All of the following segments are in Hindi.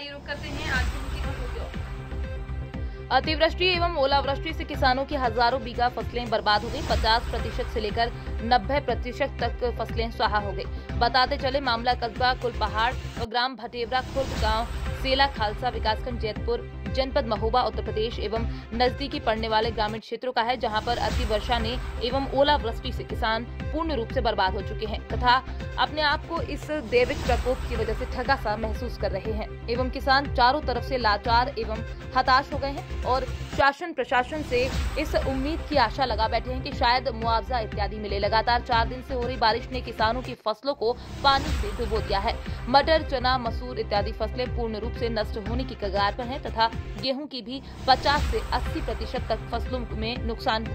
आइए रुक करते हैं आज की खबरों की ओर। अतिवृष्टि एवं ओलावृष्टि से किसानों की हजारों बीघा फसलें बर्बाद हो गई। 50% से लेकर 90% तक फसलें स्वाहा हो गई। बताते चले मामला कस्बा कुलपहाड़ और ग्राम भटेवरा खुर्द गांव सेला खालसा विकासखंड जैतपुर जनपद महोबा उत्तर प्रदेश एवं नजदीकी पड़ने वाले ग्रामीण क्षेत्रों का है, जहां पर अति वर्षा ने एवं ओलावृष्टि से किसान पूर्ण रूप से बर्बाद हो चुके हैं तथा अपने आप को इस दैविक प्रकोप की वजह से ठगा सा महसूस कर रहे हैं एवं किसान चारों तरफ से लाचार एवं हताश हो गए हैं और शासन प्रशासन से इस उम्मीद की आशा लगा बैठे हैं कि शायद मुआवजा इत्यादि मिले। लगातार 4 दिन से हो रही बारिश ने किसानों की फसलों को पानी से डुबो दिया है। मटर, चना, मसूर इत्यादि फसलें पूर्ण रूप से नष्ट होने की कगार पर हैं तथा गेहूं की भी 50 से 80% तक फसलों में नुकसान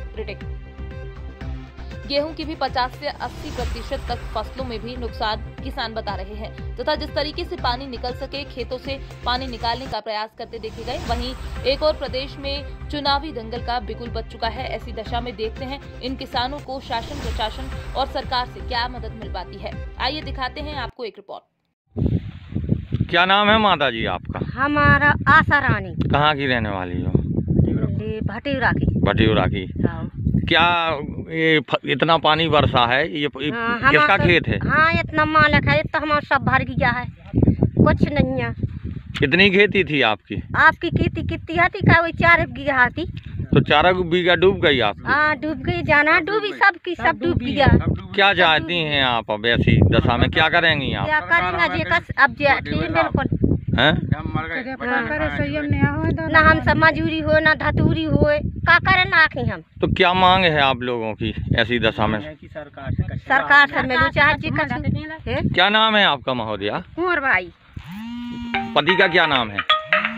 गेहूं की भी 50 से 80% तक फसलों में भी नुकसान किसान बता रहे हैं तथा जिस तरीके से पानी निकल सके खेतों से पानी निकालने का प्रयास करते देखे गए। वहीं एक और प्रदेश में चुनावी दंगल का बिगुल बज चुका है। ऐसी दशा में देखते हैं इन किसानों को शासन प्रशासन और सरकार से क्या मदद मिल पाती है। आइए दिखाते हैं आपको एक रिपोर्ट। क्या नाम है माता जी आपका? हमारा आशा रानी। कहाँ की रहने वाली हो? भटेवरा की। भटेवरा की। क्या ये इतना पानी बरसा है, ये किसका खेत है? हाँ, इतना मालक है, इतना हमारा सब भर गया है, कुछ नहीं है। कितनी खेती थी आपकी? आपकी खेती कितनी थी? का वही 4 बीघा थी। तो 4 बीघा डूब गई आपकी? हाँ, डूब गई, जाना डूबी, सबकी सब डूब गया। क्या चाहती हैं आप अब ऐसी दशा में, क्या करेंगी आप? क्या करेंगे अब बिल्कुल ना हम सब मजूरी हो ना धतूरी हो, का करे ना हम। तो क्या मांग है आप लोगों की ऐसी दशा में? सरकार से मिलो चाहे। क्या नाम है आपका महोदया? कुंवर भाई। पति का क्या नाम है?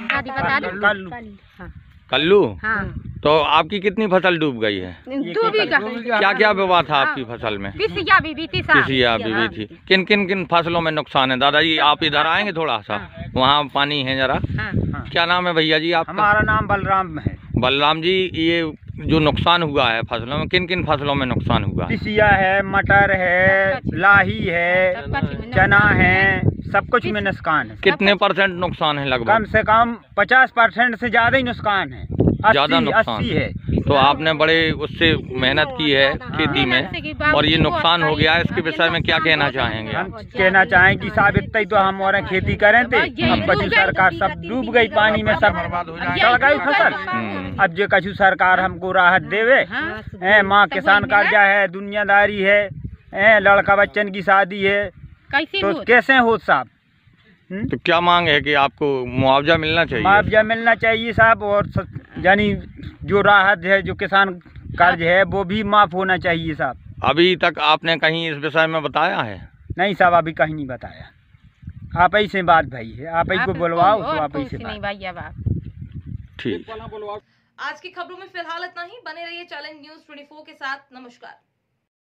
कल्लू। हाँ। तो आपकी कितनी फसल डूब गई है? 2 बीघा। क्या क्या विवाद था आपकी फसल में? पिसिया भी थी। किन किन फसलों में नुकसान है? दादाजी आप इधर आएंगे थोड़ा सा, वहाँ पानी है जरा। क्या नाम है भैया जी आपका? हमारा नाम बलराम है। बलराम जी, ये जो नुकसान हुआ है फसलों में, किन किन फसलों में नुकसान हुआ? पिसिया है, मटर है, लाही है, चना है, सब कुछ में नुकसान है। कितने % नुकसान है लगभग? कम से कम 50% से ज्यादा ही नुकसान है। ज्यादा नुकसान 80 है। तो आपने बड़े उससे मेहनत की है खेती में और ये नुकसान हो गया है, इसके विषय में क्या कहना चाहेंगे? हम कहना चाहें कि साहब इतना ही तो हम और खेती करें थे, अब कछु सरकार सब डूब गई पानी में, सब सड़ गई फसल। अब जो कछु सरकार हमको राहत देवे, माँ किसान कर्जा है, दुनियादारी है, लड़का बच्चन की शादी है, तो कैसे हो साहब? तो क्या मांग है कि आपको मुआवजा मिलना चाहिए? मुआवजा मिलना चाहिए साहब, और यानी जो राहत है, जो किसान कर्ज है, वो भी माफ होना चाहिए साहब। अभी तक आपने कहीं इस विषय में बताया है? नहीं साहब, अभी कहीं नहीं बताया। आप ही से बात भाई है, आप ही को बुलवाओ तो आप ही से बात। ठीक। आज की खबरों में फिलहाल इतना ही। बने रहिए चैलेंज न्यूज़ 24 के साथ। नमस्कार।